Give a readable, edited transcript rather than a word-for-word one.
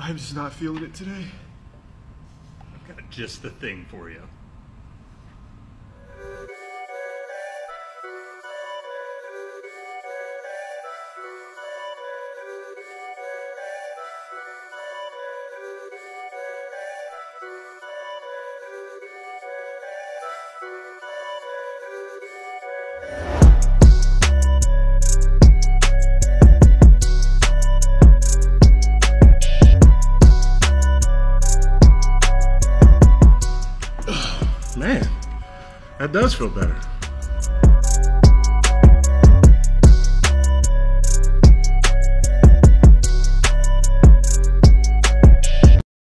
I'm just not feeling it today. I've got just the thing for you. Man, that does feel better.